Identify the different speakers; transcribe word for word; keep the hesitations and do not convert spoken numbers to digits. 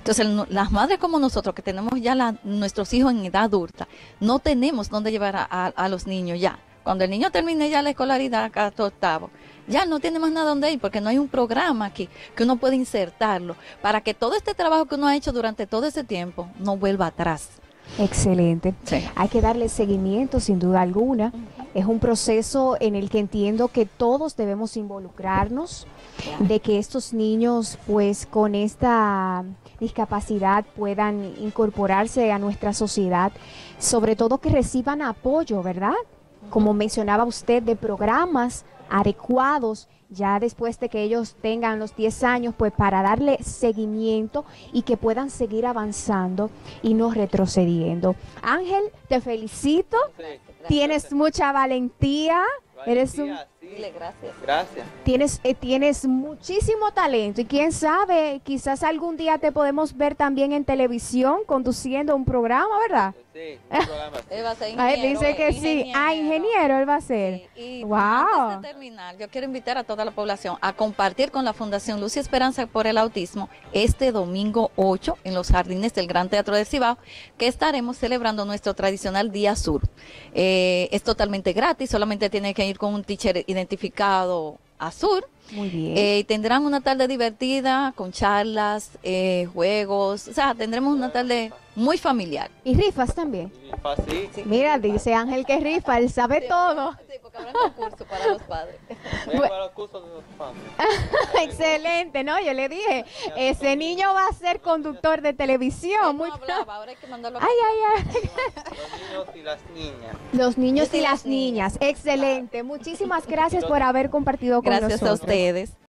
Speaker 1: Entonces, el- las madres como nosotros, que tenemos ya la- nuestros hijos en edad adulta, no tenemos dónde llevar a, a- a los niños ya. Cuando el niño termine ya la escolaridad, acá octavo, ya no tiene más nada donde ir, porque no hay un programa aquí que uno puede insertarlo para que todo este trabajo que uno ha hecho durante todo ese tiempo no vuelva atrás.
Speaker 2: Excelente.
Speaker 1: Sí.
Speaker 2: Hay que darle seguimiento sin duda alguna. Es un proceso en el que entiendo que todos debemos involucrarnos, de que estos niños pues con esta discapacidad puedan incorporarse a nuestra sociedad, sobre todo que reciban apoyo, ¿verdad? Como mencionaba usted, de programas adecuados ya después de que ellos tengan los diez años, pues para darle seguimiento y que puedan seguir avanzando y no retrocediendo. Ángel, te felicito, tienes mucha valentía, eres un,
Speaker 1: Dile gracias.
Speaker 3: Gracias.
Speaker 2: tienes, eh, tienes muchísimo talento y quién sabe, quizás algún día te podemos ver también en televisión conduciendo un programa, ¿verdad?
Speaker 3: Sí, un programa así.
Speaker 1: Él va a ser
Speaker 2: Ah, él
Speaker 1: ingeniero,
Speaker 2: dice que
Speaker 1: eh,
Speaker 2: sí. Ah, ingeniero él va a ser.
Speaker 1: Sí, y
Speaker 2: Wow.
Speaker 1: antes de terminar, yo quiero invitar a toda la población a compartir con la Fundación Luz y Esperanza por el Autismo este domingo ocho en los jardines del Gran Teatro de Cibao, que estaremos celebrando nuestro tradicional Día Sur. Eh, es totalmente gratis, solamente tiene que ir con un teacher identificado a Sur.
Speaker 2: Muy bien.
Speaker 1: Eh, y tendrán una tarde divertida con charlas, eh, juegos, o sea, tendremos una tarde muy familiar.
Speaker 2: Y rifas también.
Speaker 3: Y fácil.
Speaker 2: Mira, dice Ángel que rifa, él sabe todo.
Speaker 1: Sí, porque habrá concurso para los padres.
Speaker 3: Ven para los cursos de los padres.
Speaker 2: Excelente, ¿no? Yo le dije, ese niño va a ser conductor de televisión. Muy
Speaker 1: No hablaba, ahora hay que mandarlo a
Speaker 2: Ay, ay, ay.
Speaker 3: Los niños y las niñas.
Speaker 2: Los niños
Speaker 1: Y
Speaker 2: y
Speaker 1: las
Speaker 2: las niñas. Excelente. Muchísimas gracias por haber compartido con
Speaker 1: Gracias a
Speaker 2: nosotros.
Speaker 1: ustedes.